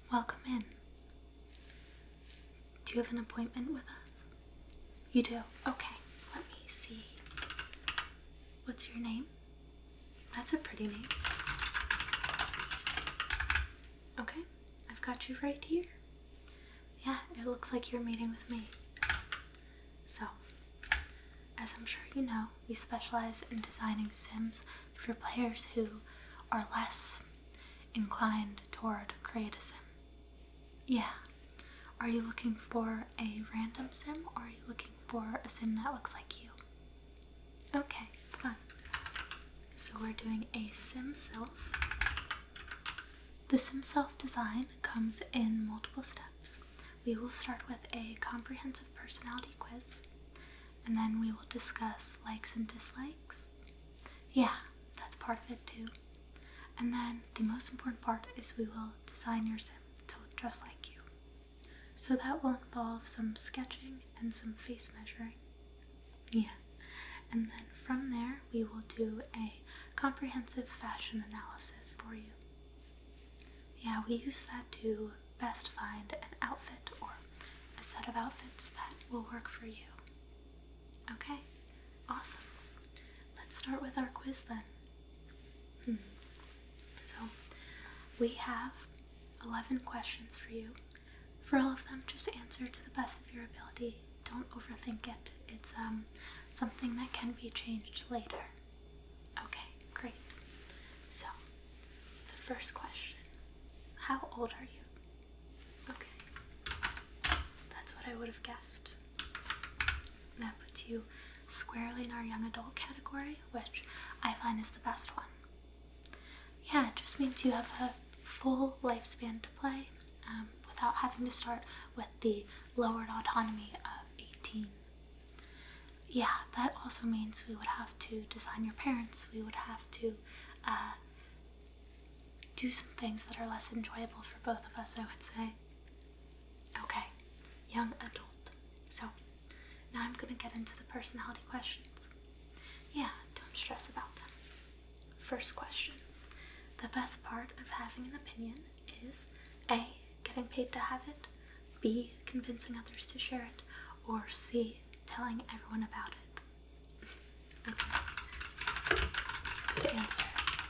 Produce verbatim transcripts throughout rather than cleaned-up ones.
Welcome in. Do you have an appointment with us? You do? Okay, let me see. What's your name? That's a pretty name. Okay, I've got you right here. Yeah, it looks like you're meeting with me. So, as I'm sure you know, we specialize in designing Sims for players who are less inclined toward create a Sim. Yeah. Are you looking for a random Sim or are you looking for a Sim that looks like you? Okay, fun. So we're doing a SimSelf. The SimSelf design comes in multiple steps. We will start with a comprehensive personality quiz, and then we will discuss likes and dislikes. Yeah, that's part of it too. And then the most important part is we will design your Sim to look just like you. So that will involve some sketching and some face measuring. Yeah. And then from there, we will do a comprehensive fashion analysis for you. Yeah, we use that to best find an outfit or a set of outfits that will work for you. Okay, awesome. Let's start with our quiz then. Hmm. So, we have eleven questions for you. For all of them, just answer to the best of your ability. Don't overthink it. It's um something that can be changed later. Okay, great. So, the first question. How old are you? Okay. That's what I would have guessed. That puts you squarely in our young adult category, which I find is the best one. Yeah, it just means you have a full lifespan to play um, without having to start with the lowered autonomy of eighteen. Yeah, that also means we would have to design your parents. We would have to uh, do some things that are less enjoyable for both of us, I would say. Okay, young adult. So, now I'm going to get into the personality questions. Yeah, don't stress about them. First question. The best part of having an opinion is A. Getting paid to have it, B. Convincing others to share it, or C. Telling everyone about it. Okay. Good answer.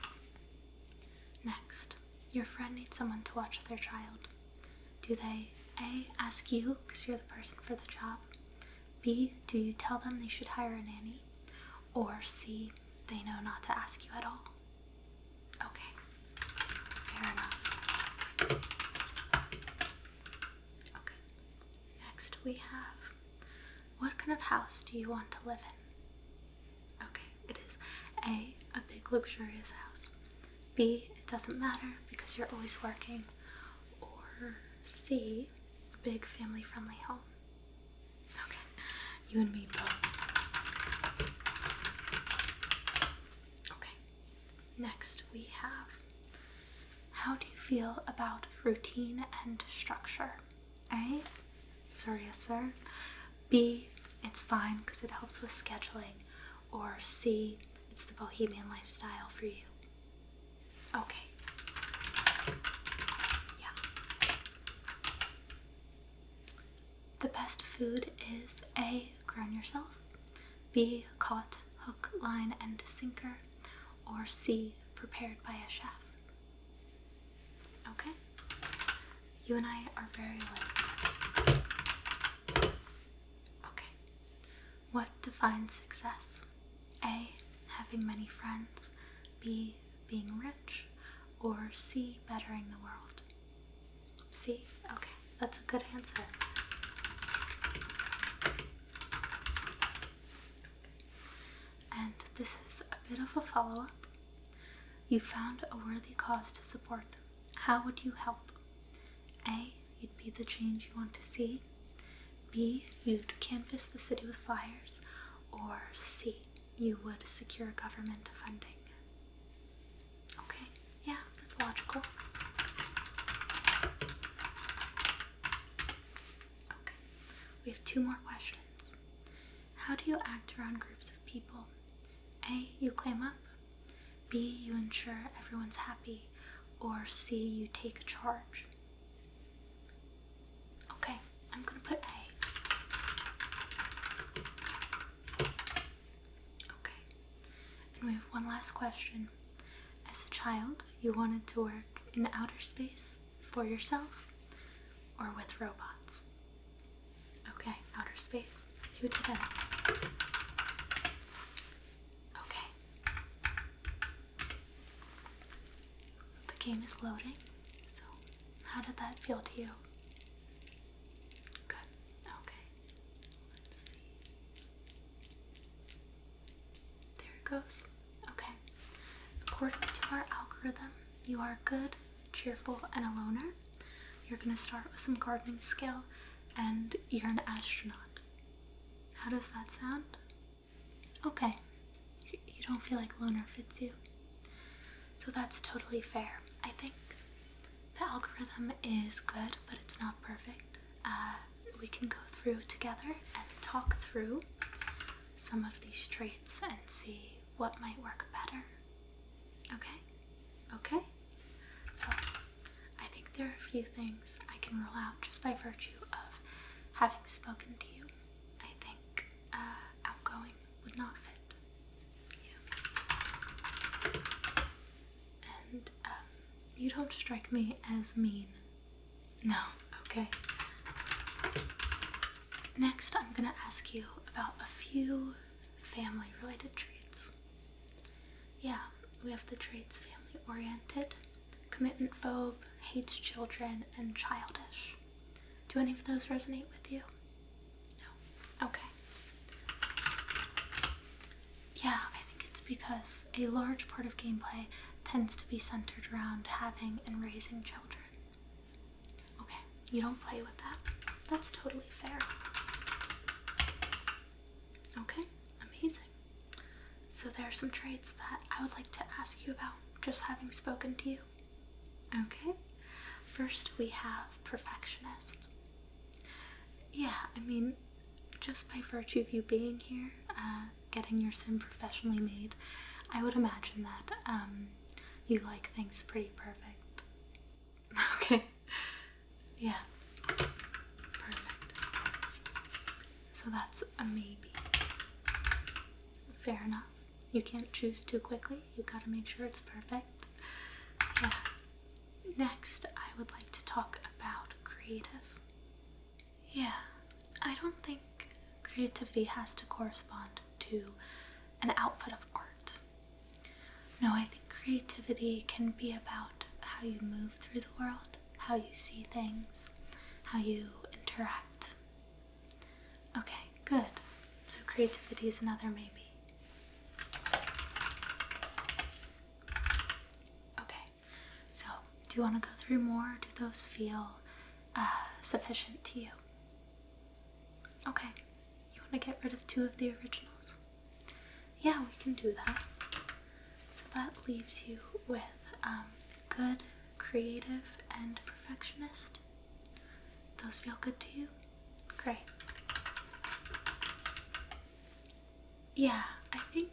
Next. Your friend needs someone to watch their child. Do they A. Ask you because you're the person for the job, B. Do you tell them they should hire a nanny, or C. They know not to ask you at all? Okay. Fair enough. Okay. Next we have, what kind of house do you want to live in? Okay, it is A. A big luxurious house, B. It doesn't matter because you're always working, or C. A big family friendly home. Okay, you and me both. Okay, next we have, how do you feel about routine and structure? A. Sir, yes sir. B. It's fine because it helps with scheduling. Or C. It's the bohemian lifestyle for you. Okay. Yeah. The best food is A. Grown yourself, B. Caught hook, line, and sinker, or C. Prepared by a chef. Okay? You and I are very alike. Okay. What defines success? A. Having many friends, B. Being rich, or C. Bettering the world? C? Okay, that's a good answer. And this is a bit of a follow-up. You found a worthy cause to support. How would you help? A. You'd be the change you want to see. B. You'd canvass the city with flyers. Or C. You would secure government funding. Okay, yeah, that's logical. Okay, we have two more questions. How do you act around groups of people? A. You clam up. B. You ensure everyone's happy. Or C. You take charge. I'm gonna put A. Okay. And we have one last question. As a child, you wanted to work in outer space for yourself or with robots? Okay, outer space. Who did that? Okay. The game is loading, so how did that feel to you? Good. Okay. Let's see. There it goes. Okay. According to our algorithm, you are good, cheerful, and a loner. You're going to start with some gardening skill, and you're an astronaut. How does that sound? Okay. You don't feel like loner fits you. So that's totally fair. I think the algorithm is good, but it's not perfect. Uh, we can go through together and talk through some of these traits and see what might work better. Okay? Okay? So, I think there are a few things I can rule out just by virtue of having spoken to you. I think uh, outgoing would not fit you. And um, you don't strike me as mean. No, okay. Next, I'm gonna ask you about a few family-related traits. Yeah, we have the traits family-oriented, commitment-phobe, hates children, and childish. Do any of those resonate with you? No? Okay. Yeah, I think it's because a large part of gameplay tends to be centered around having and raising children. Okay, you don't play with that. That's totally fair. Okay, amazing. So there are some traits that I would like to ask you about, just having spoken to you. Okay, first we have perfectionist. Yeah, I mean, just by virtue of you being here, uh, getting your sim professionally made, I would imagine that um, you like things pretty perfect. Okay, yeah, perfect. So that's a maybe. Fair enough. You can't choose too quickly. You gotta make sure it's perfect. Yeah. Next, I would like to talk about creative. Yeah, I don't think creativity has to correspond to an output of art. No, I think creativity can be about how you move through the world, how you see things, how you interact. Okay, good. So creativity is another maybe. Okay, so do you want to go through more? Do those feel uh, sufficient to you? Okay, you want to get rid of two of the originals? Yeah, we can do that. So that leaves you with um, good, creative, and perfectionist. Those feel good to you? Great. Yeah, I think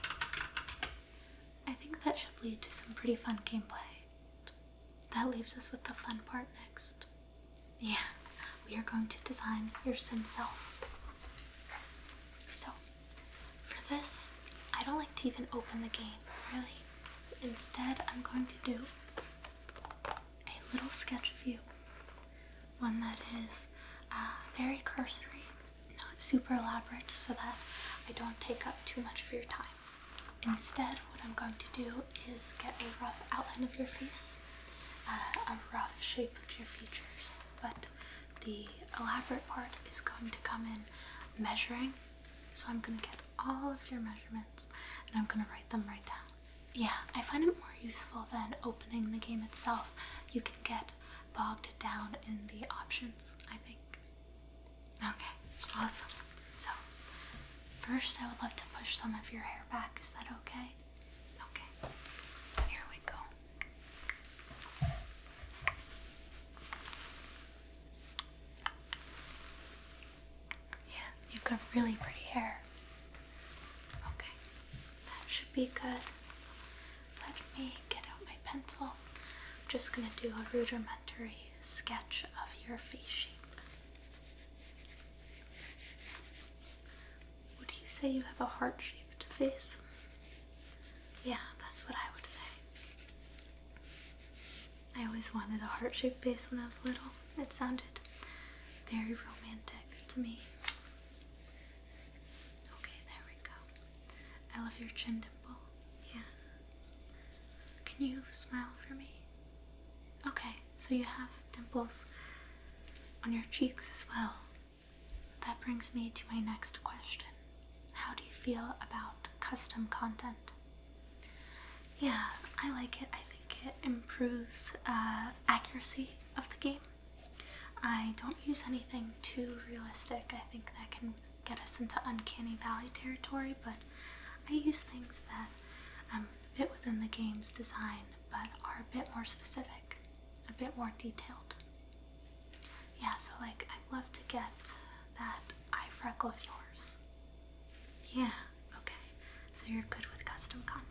I think that should lead to some pretty fun gameplay. That leaves us with the fun part next. Yeah, we are going to design your SimSelf. So, for this, I don't like to even open the game, really. Instead, I'm going to do a little sketch of you. One that is uh, very cursory, not super elaborate, so that I don't take up too much of your time. Instead, what I'm going to do is get a rough outline of your face, uh, a rough shape of your features, but the elaborate part is going to come in measuring. So I'm going to get all of your measurements and I'm going to write them right down. Yeah, I find it more useful than opening the game itself. You can get bogged down in the options, I think. Okay, awesome. So, first I would love to push some of your hair back. Is that okay? Okay, here we go. Yeah, you've got really pretty hair. Okay, that should be good. Let me get out my pencil. I'm just gonna do a rudimentary sketch of your face shape. say you have a heart-shaped face? Yeah, that's what I would say. I always wanted a heart-shaped face when I was little. It sounded very romantic to me. Okay, there we go. I love your chin dimple. Yeah. Can you smile for me? Okay, so you have dimples on your cheeks as well. That brings me to my next question. How do you feel about custom content? Yeah, I like it. I think it improves uh, accuracy of the game. I don't use anything too realistic. I think that can get us into uncanny valley territory, but I use things that um, fit within the game's design, but are a bit more specific, a bit more detailed. Yeah, so like I'd love to get that eye freckle of yours. Yeah, okay. So you're good with custom content.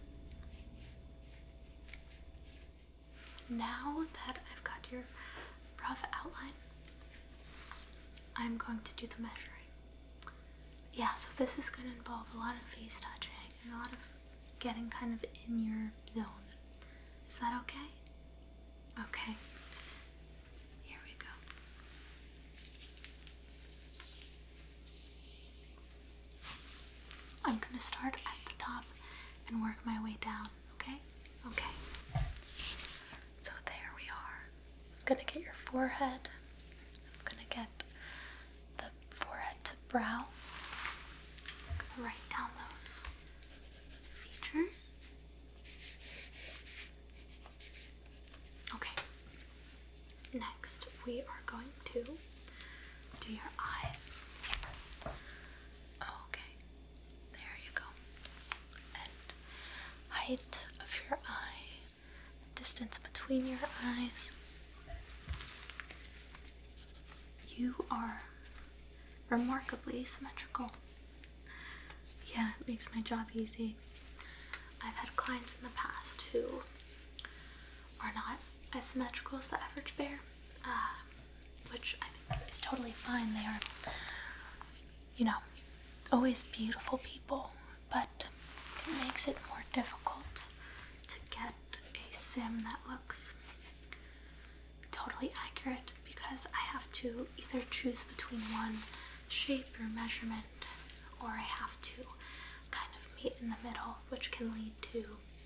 Now that I've got your rough outline, I'm going to do the measuring. Yeah, so this is going to involve a lot of face touching and a lot of getting kind of in your zone. Is that okay? Okay. Here we go. I'm going to start at the top and work my way down, okay? Okay. So there we are. I'm going to get your forehead. I'm going to get the forehead to brow. I'm going to write down those features. Okay. Next, we are going to do your eyes. Okay. There you go. And height of your eye, distance between your eyes. You are remarkably symmetrical. Yeah, it makes my job easy. I've had clients in the past who are not as symmetrical as the average bear, uh, which I think is totally fine. They are, you know, always beautiful people, but it makes it more difficult to get a sim that looks totally accurate because I have to either choose between one shape or measurement, or I have to kind of meet in the middle, which can lead to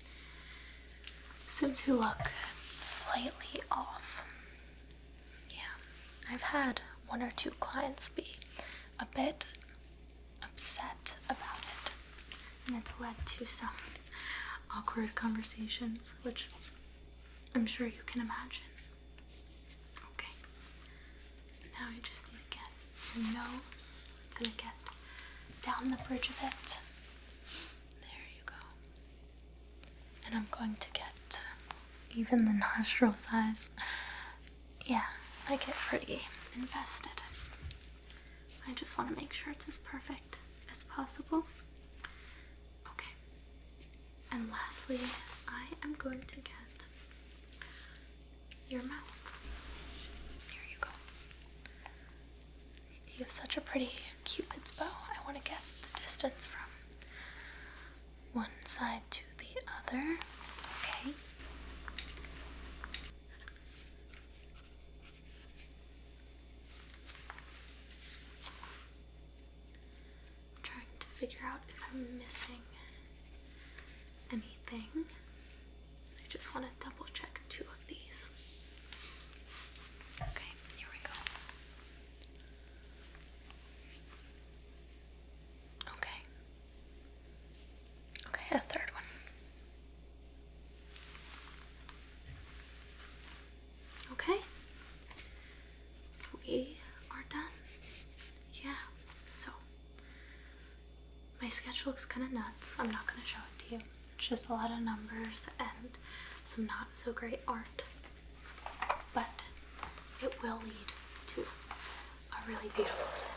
sims who look slightly off. Yeah, I've had one or two clients be a bit upset about it, and it's led to some awkward conversations, which I'm sure you can imagine. Okay, now I just need to get your nose. I'm gonna get down the bridge of it. There you go. And I'm going to get even the nostril size. Yeah, I get pretty invested. I just want to make sure it's as perfect as possible. Okay. And lastly, I am going to get your mouth. Here you go. You have such a pretty Cupid's bow. I want to get the distance from one side to the other. Okay. I'm trying to figure out if I'm missing anything. I just want to double check two of these. Okay, here we go. Okay. Okay, a third one. Okay. We are done. Yeah. So, my sketch looks kind of nuts. I'm not going to show it to you. It's just a lot of numbers and some not so great art. But it will lead to a really beautiful sim.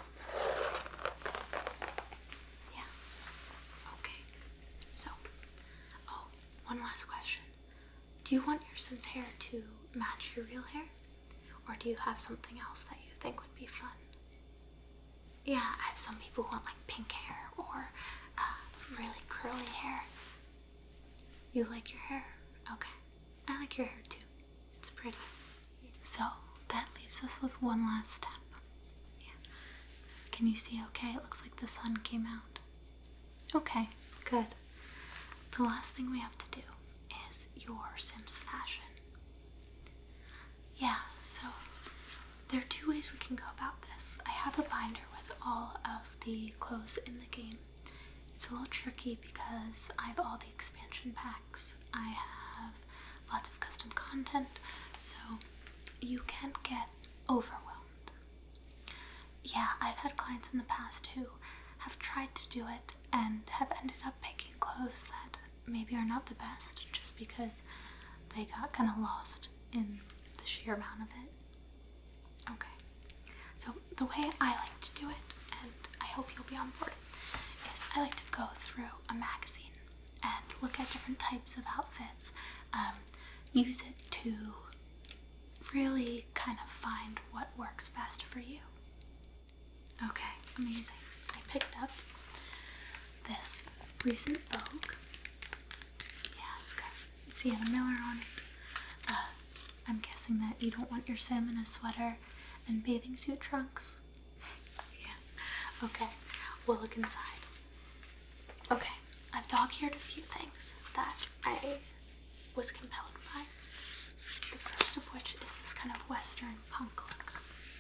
Yeah. Okay. So, oh, one last question. Do you want your sim's hair to match your real hair? Or do you have something else that you think would be fun? Yeah, I have some people who want like pink hair or uh, really curly hair. You like your hair? Okay. I like your hair too. It's pretty. So that leaves us with one last step. Yeah. Can you see okay? It looks like the sun came out. Okay, good. The last thing we have to do is your Sims fashion. Yeah, so there are two ways we can go about this. I have a binder with all of the clothes in the game. It's a little tricky because I have all the expansion packs. I have lots of custom content, so you can get overwhelmed. Yeah, I've had clients in the past who have tried to do it and have ended up picking clothes that maybe are not the best just because they got kind of lost in the sheer amount of it. Okay, so the way I like to do it, and I hope you'll be on board, is I like to go through a magazine and look at different types of outfits, um, use it to really kind of find what works best for you. Okay, amazing. I picked up this recent Vogue. Yeah, it's got Sienna Miller on it. Uh, I'm guessing that you don't want your Sim in a sweater and bathing suit trunks. Yeah, okay, we'll look inside. Okay, I've dog-eared a few things that I was compelled by. The first of which is this kind of Western punk look.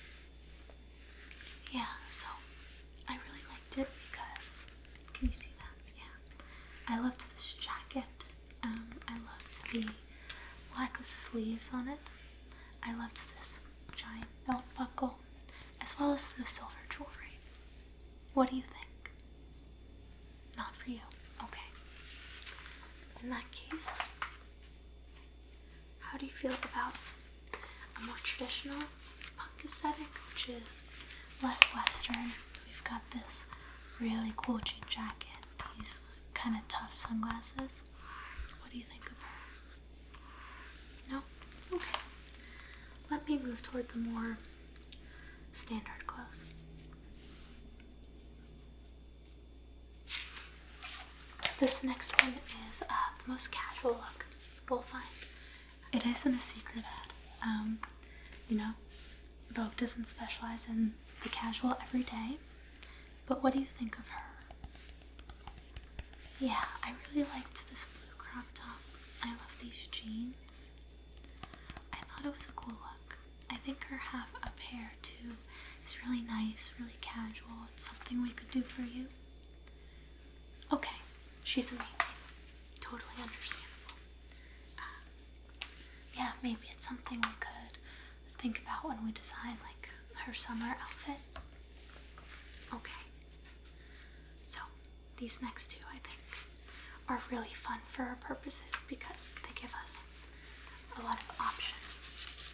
Yeah, so I really liked it because, can you see that? Yeah. I loved this jacket. Um, I loved the lack of sleeves on it. I loved this giant belt buckle, as well as the silver jewelry. What do you think? Not for you. Okay. In that case, how do you feel about a more traditional punk aesthetic, which is less Western? We've got this really cool jean jacket, these kind of tough sunglasses. What do you think of her? No? Okay. Let me move toward the more standard clothes. So this next one is uh, the most casual look we'll find. It isn't a secret ad. Um, you know, Vogue doesn't specialize in the casual everyday, but what do you think of her? Yeah, I really liked this blue crop top. I love these jeans. I thought it was a cool look. I think her half up hair too is really nice, really casual. It's something we could do for you. Okay, she's amazing. Totally understandable. Uh, yeah, maybe it's something we could think about when we design like her summer outfit. Okay. So these next two I think are really fun for our purposes because they give us a lot of options.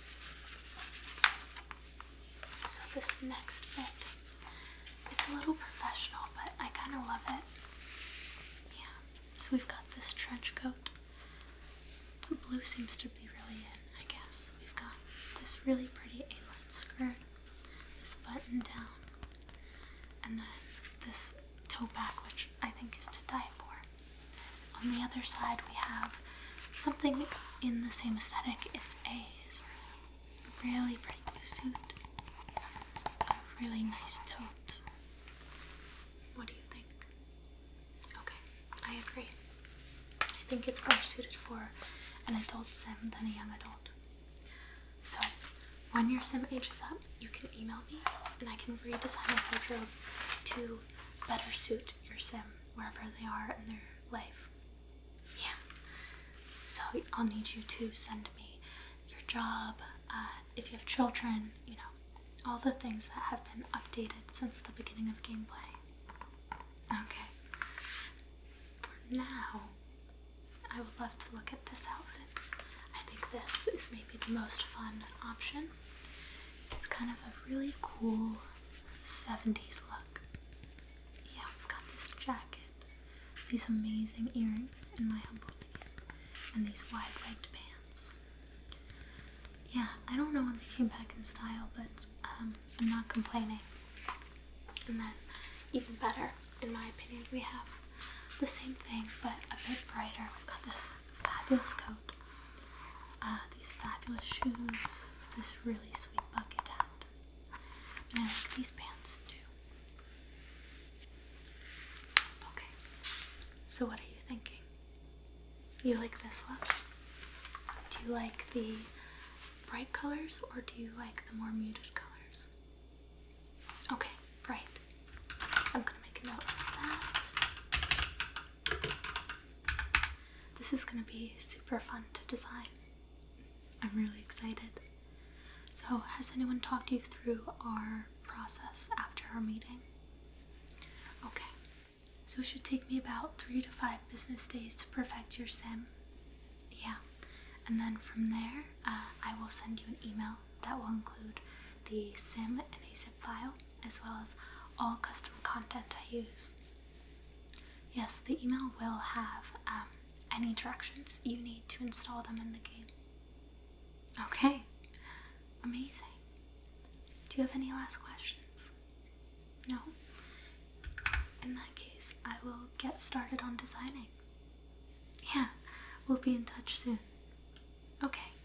So this next bit, it's a little professional, but I kind of love it. Yeah, so we've got this trench coat. Blue seems to be really in, I guess. We've got this really pretty A-line skirt, this button down, and then this toe back, which I think is to die for. On the other side, we have something in the same aesthetic. It's a sort of really pretty blue suit, a really nice tote. What do you think? Okay, I agree. I think it's more suited for an adult sim than a young adult. So, when your sim ages up, you can email me and I can redesign a wardrobe to better suit your sim wherever they are in their life. Yeah. So I'll need you to send me your job, uh, if you have children, you know, all the things that have been updated since the beginning of gameplay. Okay. For now, I would love to look at this outfit. I think this is maybe the most fun option. It's kind of a really cool seventies look. Yeah, we've got this jacket, these amazing earrings in my humble opinion, and these wide-legged pants. Yeah, I don't know when they came back in style, but um, I'm not complaining. And then, even better, in my opinion, we have the same thing but a bit brighter. We've got this fabulous coat, uh, these fabulous shoes, this really sweet bucket hat, and I like these pants too. Okay, so what are you thinking? You like this look? Do you like the bright colors or do you like the more muted colors? Okay, bright. I'm gonna make a note of that. This is gonna be super fun to design. I'm really excited. So, has anyone talked you through our process after our meeting? Okay, so it should take me about three to five business days to perfect your sim. Yeah, and then from there, uh, I will send you an email that will include the sim and a zip file, as well as all custom content I use. Yes, the email will have um, any directions you need to install them in the game. Okay, amazing. Do you have any last questions? No? In that case, I will get started on designing. Yeah, we'll be in touch soon. Okay,